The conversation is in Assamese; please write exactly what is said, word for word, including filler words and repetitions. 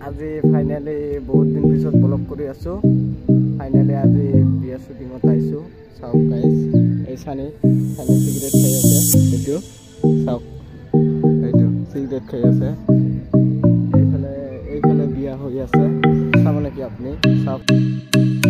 আজি ফাইনেলি বহুত দিন পিছত ব্লগ কৰি আছোঁ। ফাইনেলি আজি বিয়া শ্বুটিঙত আহিছোঁ। চাওক গাইজ, এই চানি চানি চিগাৰেট খাই আছে। এইটো চাওক, এইটো চিগাৰেট খাই আছে। এইফালে এইফালে বিয়া হৈ আছে, চাব নেকি আপুনি? চাওক।